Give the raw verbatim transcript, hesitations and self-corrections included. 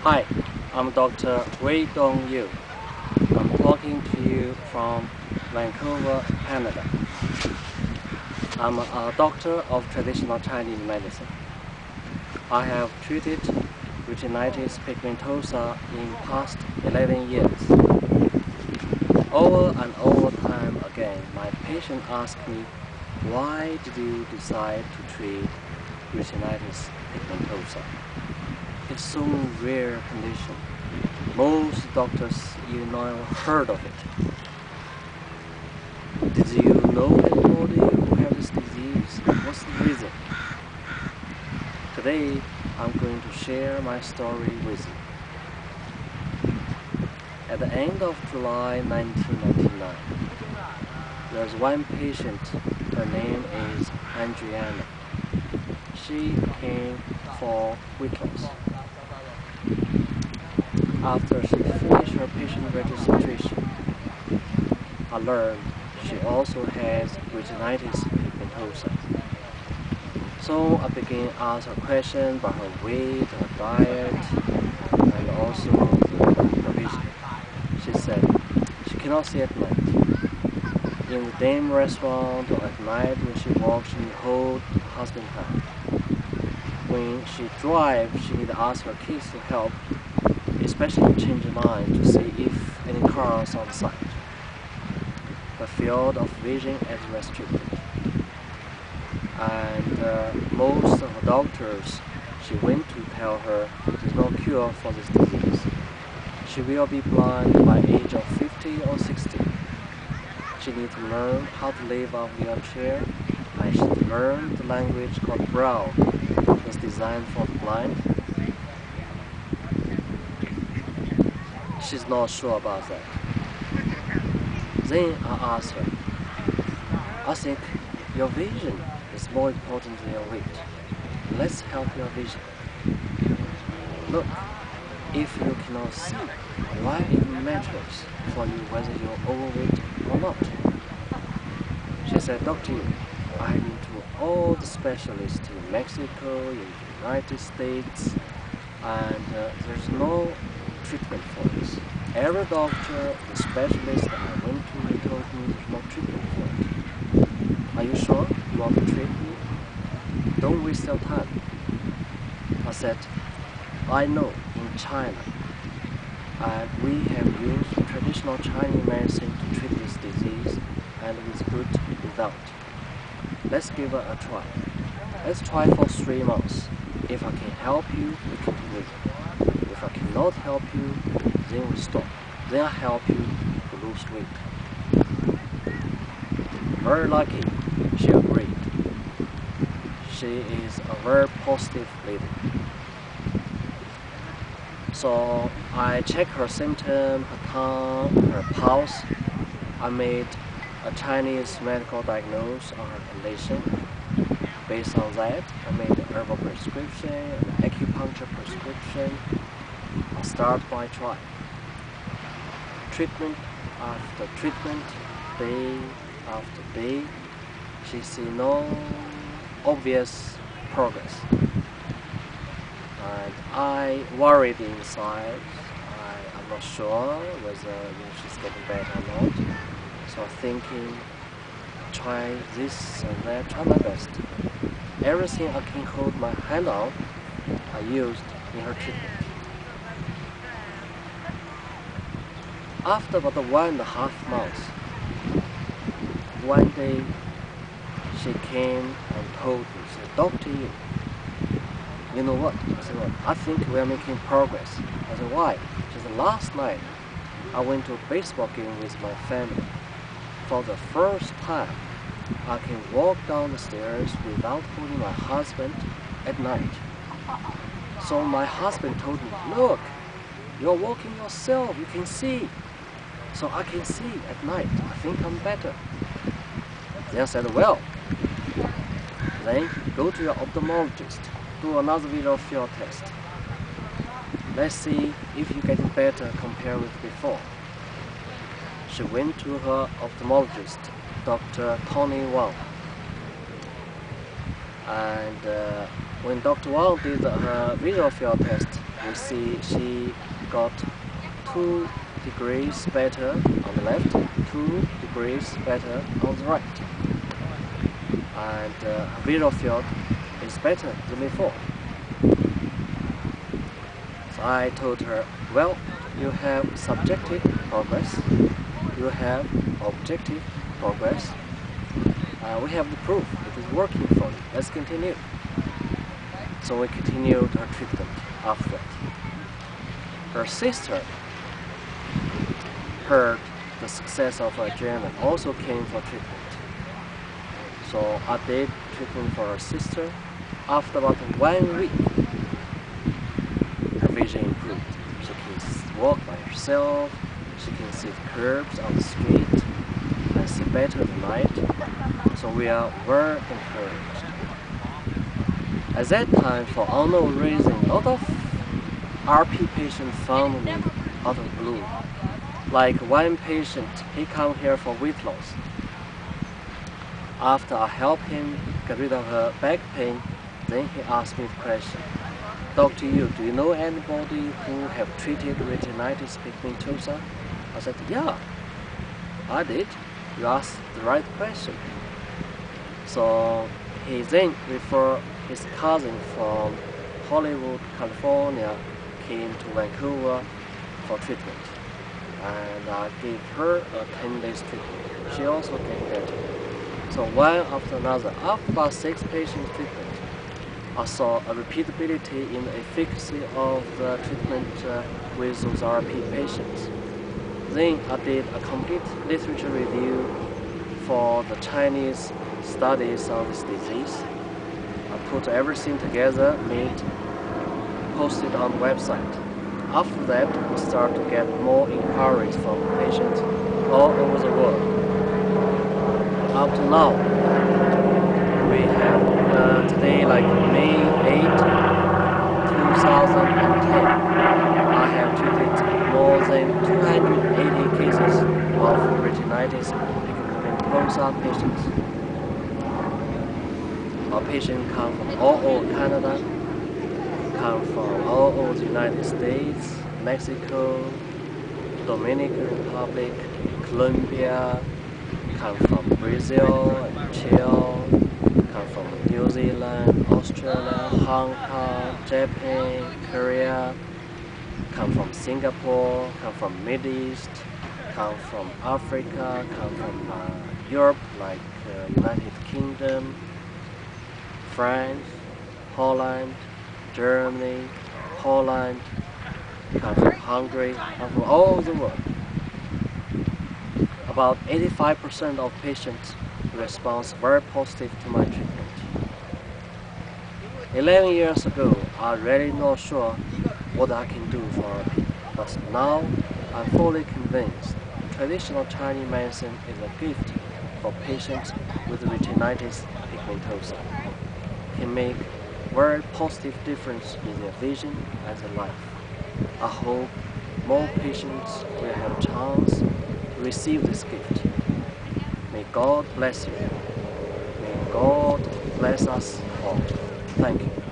Hi, I'm Doctor Wei Dong-Yu. I'm talking to you from Vancouver, Canada. I'm a doctor of traditional Chinese medicine. I have treated retinitis pigmentosa in past eleven years. Over and over time again, my patient asked me, why did you decide to treat retinitis pigmentosa? It's so rare condition. Most doctors you know heard of it. Did you know anybody who has this disease? What's the reason? Today I'm going to share my story with you. At the end of July nineteen ninety-nine, there's one patient. Her name is Adriana. She came for weight loss. After she finished her patient registration, I learned she also has retinitis pigmentosa. So I began to ask her questions about her weight, her diet, and also her vision. She said she cannot see at night. In the dim restaurant or at night when she walks, she holds her husband's hand. When she drives, she needs to ask her kids to help, especially change the line to see if any cars on site. Her field of vision is restricted. And uh, most of the doctors she went to tell her there's no cure for this disease. She will be blind by age of fifty or sixty. She needs to learn how to live on a wheelchair, and she needs to learn the language called Braille. It's designed for the blind. She's not sure about that. Then I asked her, I think your vision is more important than your weight. Let's help your vision. Look, if you cannot see, why it matters for you whether you're overweight or not? She said, Doctor Yu, I've been to all the specialists in Mexico, in the United States, and uh, there's no treatment for this. Every doctor, the specialist that I went to, they told me there's no treatment for it. Are you sure you want to treat me? Don't waste your time. I said, I know in China, and we have used traditional Chinese medicine to treat this disease, and with good result. Let's give it a try. Let's try for three months. If I can help you, we continue. If I cannot help you, then we stop. Then I help you to lose weight. Very lucky, she agreed. She is a very positive lady. So I checked her symptom, her tongue, her pulse. I made a Chinese medical diagnosis on her condition. Based on that, I made a herbal prescription, an acupuncture prescription. I start my trial. Treatment after treatment, day after day, she sees no obvious progress. And I worried inside. I, I'm not sure whether you know, she's getting better or not. So I'm thinking, try this and that, try my best. Everything I can hold my hand on, I used in her treatment. After about one and a half months, one day she came and told me, she said, Doctor Yu, you know what? I said, well, I think we are making progress. I said, why? She said, last night I went to a baseball game with my family. For the first time, I can walk down the stairs without holding my husband at night. So my husband told me, look, you're walking yourself, you can see. So I can see at night. I think I'm better. Then I said, well, then go to your ophthalmologist, do another visual field test. Let's see if you're getting better compared with before. She went to her ophthalmologist, Doctor Tony Wang. And uh, when Doctor Wang did her visual field test, we see she got two degrees better on the left, two degrees better on the right. And uh, her visual field is better than before. So I told her, well, you have subjective progress, you have objective progress. Uh, we have the proof it is working for you. Let's continue. So we continued her treatment after that. Her sister heard the success of her journey, also came for treatment. So I did treatment for her sister. After about one week, her vision improved. She can walk by herself, she can see the curbs on the street, and see better at night. So we are very encouraged. At that time, for unknown reason, a lot of R P patients found me out of blue. Like one patient, he come here for weight loss. After I help him get rid of her back pain, then he asked me the question, Doctor Yu, do you know anybody who have treated retinitis pigmentosa? I said, yeah, I did. You asked the right question. So he then referred his cousin from Hollywood, California, came to Vancouver for treatment. And I gave her a ten days treatment. She also got better. So one after another, after about six patients treatment, I saw a repeatability in the efficacy of the treatment uh, with those R P patients. Then I did a complete literature review for the Chinese studies of this disease. I put everything together, made, posted on the website. After that, we start to get more inquiries from patients all over the world. Up to now, we have uh, today, like May eighth, two thousand ten, I have treated more than two hundred eighty cases of retinitis pigmentosa patients. Our patients come from all over Canada, come from all over the United States, Mexico, Dominican Republic, Colombia, come from Brazil and Chile, come from New Zealand, Australia, Hong Kong, Japan, Korea, come from Singapore, come from Middle East, come from Africa, come from uh, Europe, like uh, United Kingdom, France, Holland, Germany, Holland, come from Hungary, come from all over the world. About eighty-five percent of patients respond very positive to my treatment. Eleven years ago, I really not sure what I can do for R P, but now I'm fully convinced traditional Chinese medicine is a gift for patients with retinitis pigmentosa. It can make very positive difference in their vision and their life. I hope more patients will have a chance to receive this gift. May God bless you. May God bless us all. Thank you.